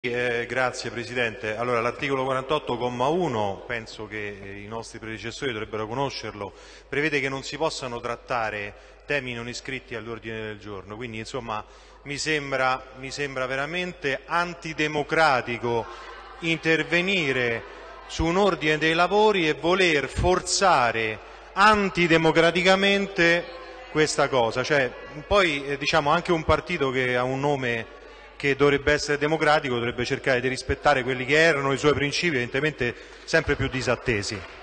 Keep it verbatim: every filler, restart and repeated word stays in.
Eh, grazie Presidente. Allora, l'articolo quarantotto comma uno, penso che eh, i nostri predecessori dovrebbero conoscerlo, prevede che non si possano trattare temi non iscritti all'ordine del giorno, quindi insomma mi sembra, mi sembra veramente antidemocratico intervenire su un ordine dei lavori e voler forzare antidemocraticamente questa cosa. Cioè, poi eh, diciamo anche un partito che ha un nome che dovrebbe essere democratico, dovrebbe cercare di rispettare quelli che erano i suoi principi, evidentemente sempre più disattesi.